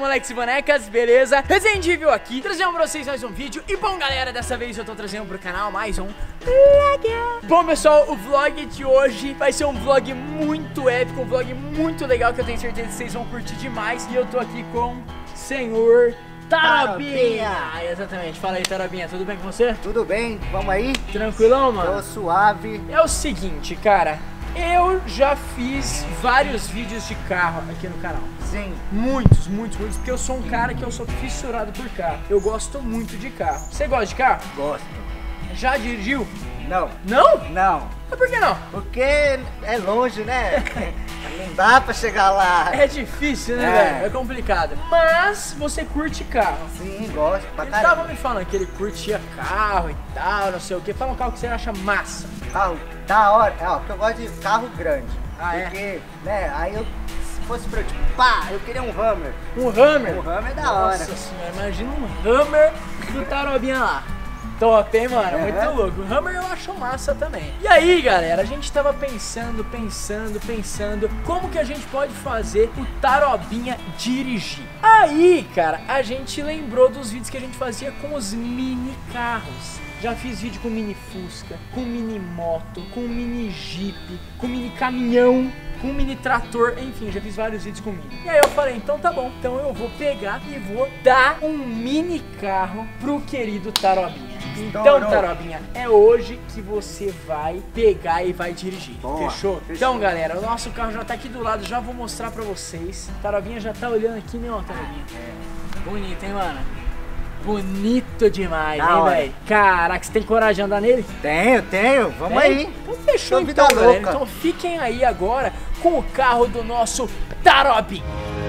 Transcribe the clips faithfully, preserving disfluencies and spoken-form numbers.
moleques e bonecas, beleza? Resident Evil aqui, trazendo pra vocês mais um vídeo. E bom, galera, dessa vez eu tô trazendo pro canal mais um vlog. Bom, pessoal, o vlog de hoje vai ser um vlog muito épico, um vlog muito legal, que eu tenho certeza que vocês vão curtir demais. E eu tô aqui com o senhor Tarobinha. Ah, exatamente, fala aí, Tarobinha, tudo bem com você? Tudo bem, vamos aí? Tranquilão, mano? Tô suave. É o seguinte, cara, eu já fiz vários vídeos de carro aqui no canal. Sim. Muitos, muitos, muitos, porque eu sou um cara que eu sou fissurado por carro. Eu gosto muito de carro. Você gosta de carro? Gosto. Já dirigiu? Não. Não? Não. Mas por que não? Porque é longe, né? Não dá pra chegar lá. É difícil, né, É. velho? É complicado. Mas você curte carro. Sim, gosto pra Ele caramba. tava me falando que ele curtia carro e tal, não sei o que. Fala um carro que você acha massa. Carro da hora. É, ó, porque eu gosto de carro grande. Ah, é? Porque, né, aí eu, se fosse pra eu, tipo, pá, eu queria um Hammer. Um Hammer? Um Hammer é da hora. Nossa senhora, imagina um Hammer do Tarobinha lá. Top, hein, mano? Uhum. Muito louco. O Hammer eu acho massa também. E aí, galera, a gente tava pensando, pensando, pensando como que a gente pode fazer o Tarobinha dirigir. Aí, cara, a gente lembrou dos vídeos que a gente fazia com os mini carros. Já fiz vídeo com mini Fusca, com mini moto, com mini Jeep, com mini caminhão, com mini trator, enfim, já fiz vários vídeos com mini. E aí eu falei, então tá bom, então eu vou pegar e vou dar um mini carro pro querido Tarobinha. Então, Estourou. Tarobinha, é hoje que você vai pegar e vai dirigir. Boa, Fechou? fechou. Então, galera, o nosso carro já tá aqui do lado, já vou mostrar pra vocês. Tarobinha já tá olhando aqui, né, ó, Tarobinha? É. Bonito, hein, mano? Bonito demais, Da hein, hora. velho? Caraca, você tem coragem de andar nele? Tenho, tenho. Vamos Tem? aí. Então fechou, Tô vida então, galera. louca. Então fiquem aí agora com o carro do nosso Tarobinha.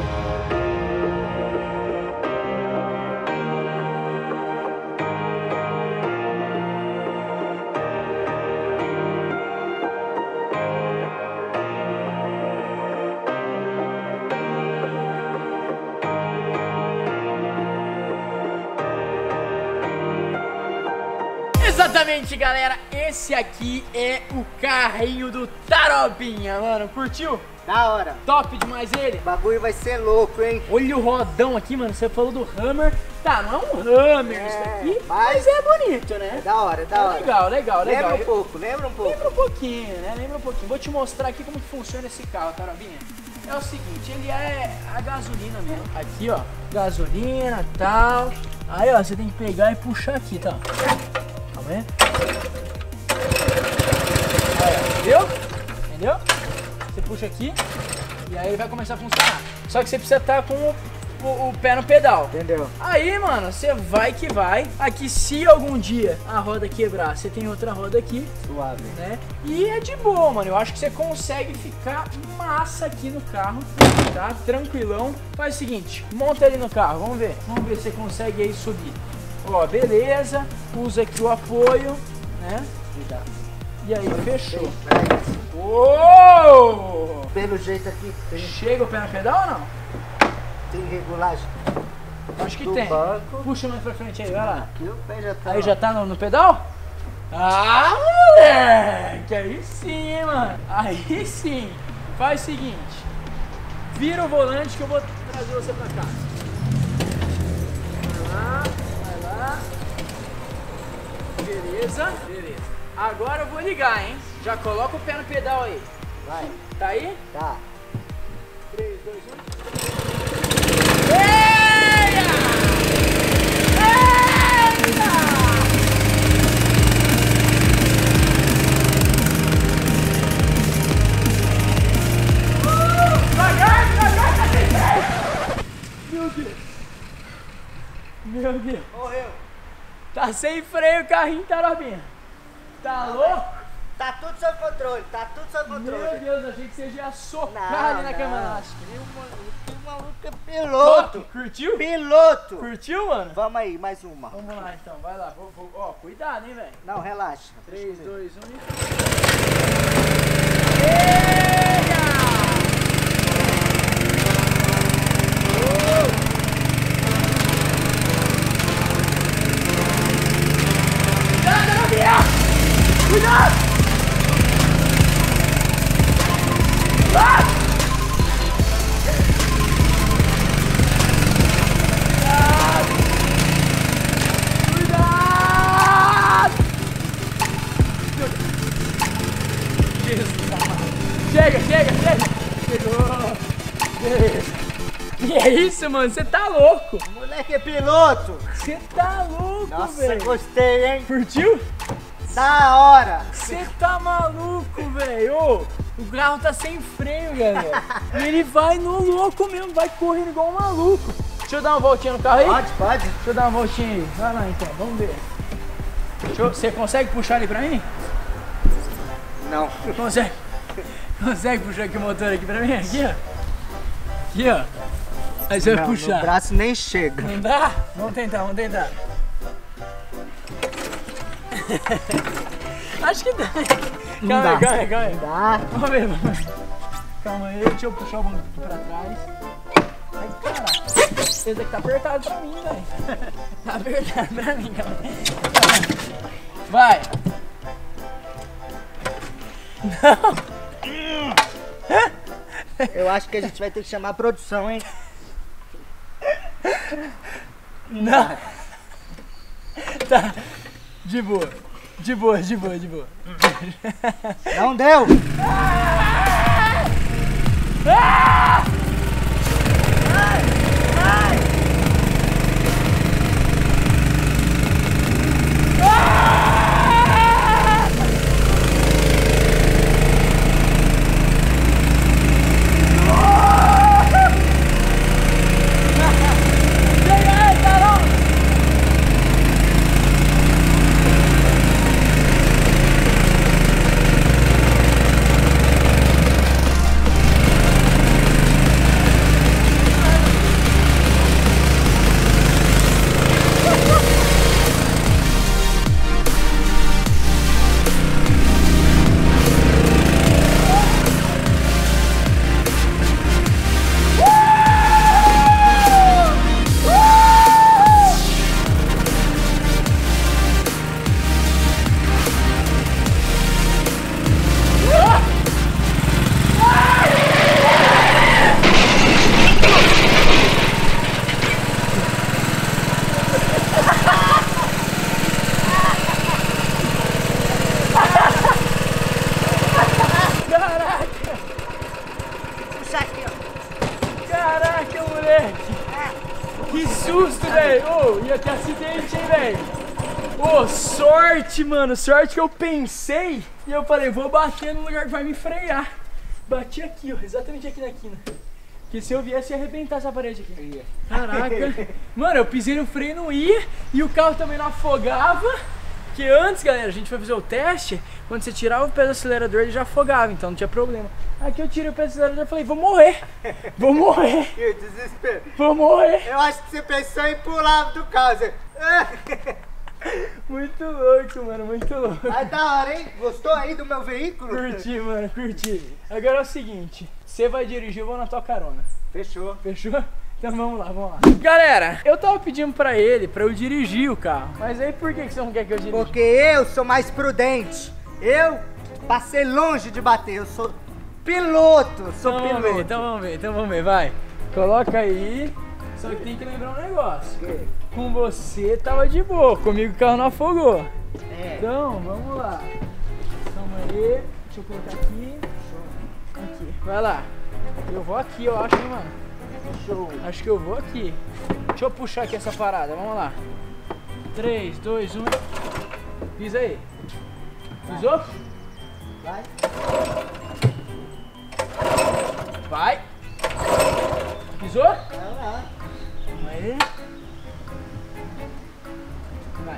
Exatamente, galera, esse aqui é o carrinho do Tarobinha, mano, curtiu? Da hora. Top demais ele? O bagulho vai ser louco, hein? Olha o rodão aqui, mano, você falou do Hammer, tá, não é um Hammer É, isso aqui, mas- mas é bonito, É né? da hora, é da É hora. legal, legal, legal. Lembra um pouco, lembra um pouco. Lembra um pouquinho, né? Lembra um pouquinho. Vou te mostrar aqui como que funciona esse carro, Tarobinha. É o seguinte, ele é a gasolina mesmo. Aqui, ó, gasolina e tal. Aí, ó, você tem que pegar e puxar aqui, tá? Calma aí. Aí, ó, entendeu? Entendeu? Você puxa aqui e aí ele vai começar a funcionar. Só que você precisa estar com o, o, o pé no pedal. Entendeu? Aí, mano, você vai que vai. Aqui, se algum dia a roda quebrar, você tem outra roda aqui, Suave. né? E é de boa, mano. Eu acho que você consegue ficar massa aqui no carro, tá? Tranquilão. Faz o seguinte, monta ele no carro, vamos ver. Vamos ver se você consegue aí subir. Ó, beleza. Usa aqui o apoio, né? E aí, fechou. Uou! Pelo jeito aqui tem, Chega o pé no pedal ou não? tem regulagem. Acho que Do tem. banco. Puxa mais pra frente aí, vai lá. Aqui o pé já tá. Aí já tá no, no pedal? Ah, moleque! Aí sim, hein, mano. Aí sim. Faz o seguinte. Vira o volante que eu vou trazer você pra cá. Vai lá, vai lá. Beleza, beleza. Agora eu vou ligar, hein? Já coloca o pé no pedal aí. Vai. Tá aí? Tá. três, dois, um. Eia! Eia! Uh, devagar, devagar, tá sem freio! Meu Deus! Meu Deus! Morreu. Tá sem freio o carrinho, Tarobinha! Tá louco? Tá tudo sob controle, tá tudo sob controle. Meu Deus, achei que você ia socar Não, ali na não. cama elástica. Que maluco é piloto. Top, curtiu? Piloto. Curtiu, mano? Vamos aí, mais uma. Vamos lá então, vai lá. Vou, vou, ó, cuidado, hein, velho. Não, relaxa. três, dois, um e. Cuidado, Gabriel! Cuidado! Ah! Jesus. Chega, chega, chega. Chegou. Beleza. Que é isso, mano? Você tá louco? O moleque é piloto. Você tá louco, Nossa, velho. gostei, hein? Curtiu? Da hora. Você tá maluco, velho? Ô, o carro tá sem freio, galera. E ele vai no louco mesmo, vai correndo igual um maluco. Deixa eu dar uma voltinha no carro aí? Pode, pode. Deixa eu dar uma voltinha aí. Vai lá então, vamos ver. Deixa eu... Você consegue puxar ali pra mim? Não. Consegue? Consegue puxar aqui o motor aqui pra mim? Aqui, ó. Aqui, ó. Aí você vai Não, puxar. meu braço nem chega. Não dá? Vamos tentar, vamos tentar. Acho que dá. Não Calma dá. aí, calma aí, calma aí. Dá. Vamos ver, vamos ver. Calma aí, deixa eu puxar o banco aqui pra trás. Ai, caraca. Esse daqui tá apertado pra mim, velho. Tá apertado pra mim, calma aí. Vai. Não. Eu acho que a gente vai ter que chamar a produção, hein? Não. Tá. De boa. De boa, de boa, de boa. Não deu. Ah! Ah! Ai! Ai! Ah! Chega aí, Carol! Caraca, moleque! Que susto, velho! Ô, ia ter acidente, hein, velho? Ô, sorte, mano! Sorte que eu pensei e eu falei, vou bater no lugar que vai me frear. Bati aqui, ó, exatamente aqui na quina. Porque se eu viesse, ia arrebentar essa parede aqui. Caraca! Mano, eu pisei no freio e não ia, e o carro também não afogava. Que antes, galera, a gente foi fazer o teste, quando você tirava o pé do acelerador, ele já afogava, então não tinha problema. Aqui eu tirei o pé do acelerador e falei, vou morrer, vou morrer, Que desespero. vou morrer. Eu acho que você pensou em pular do carro. Você... Muito louco, mano, muito louco. Mas da hora, hein? Gostou aí do meu veículo? Curti, mano, curti. Agora é o seguinte, você vai dirigir, eu vou na tua carona. Fechou. Fechou? Então vamos lá, vamos lá. Galera, eu tava pedindo pra ele, pra eu dirigir o carro. Mas aí por que que você não quer que eu dirija? Porque eu sou mais prudente. Eu passei longe de bater. Eu sou piloto. Sou Então vamos piloto. ver, então vamos ver, então vamos ver, vai. Coloca aí. Só que tem que lembrar um negócio. Que? Com você tava de boa, comigo o carro não afogou. É. Então, vamos lá. Calma aí. Deixa eu colocar aqui. Aqui, vai lá. Eu vou aqui, eu acho, hein, mano. Show. Acho que eu vou aqui. Deixa eu puxar aqui essa parada, vamos lá. três, dois, um. Pisa aí. Pisou? Vai. Vai. Pisou? Vai lá. Calma aí. Vai.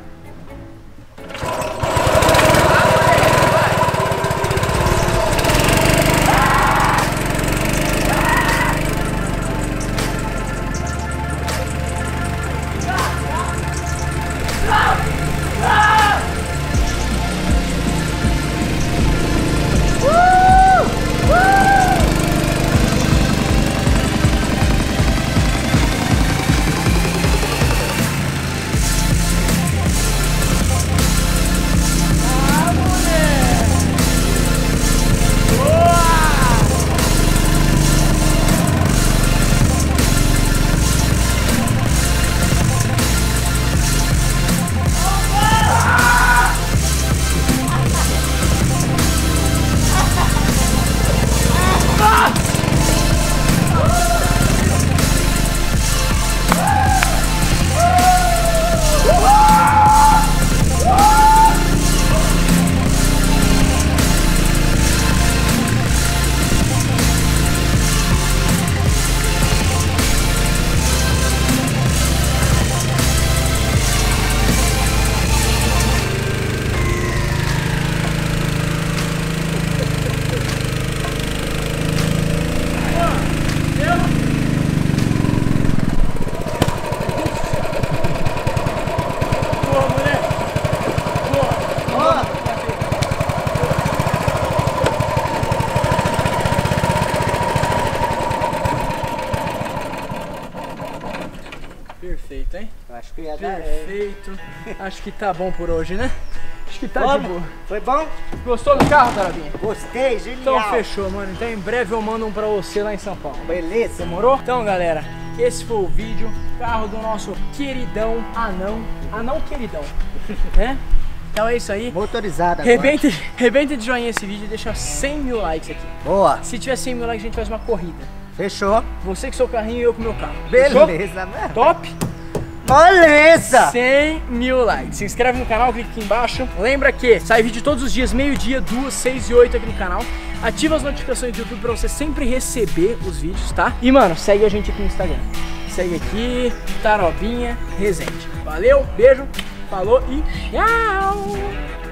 Acho que ia dar. Perfeito. Acho que tá bom por hoje, né? Acho que tá de Vamos? boa. Foi bom? Gostou do carro, Tarobinha? Gostei, genial. Então fechou, mano. Então em breve eu mando um pra você lá em São Paulo. Beleza. Demorou? Então, galera, esse foi o vídeo. Carro do nosso queridão anão. Anão queridão. Né? Então é isso aí. Motorizada agora. Rebenta, rebenta de joinha esse vídeo e deixa cem mil likes aqui. Boa. Se tiver cem mil likes, a gente faz uma corrida. Fechou. Você com seu carrinho e eu com meu carro. Fechou? Beleza, mano. Top? Beleza. cem mil likes. Se inscreve no canal, clica aqui embaixo. Lembra que sai vídeo todos os dias, meio-dia, duas, seis e oito aqui no canal. Ativa as notificações do YouTube pra você sempre receber os vídeos, tá? E, mano, segue a gente aqui no Instagram. Segue aqui, Tarobinha Resende. Valeu, beijo, falou e tchau!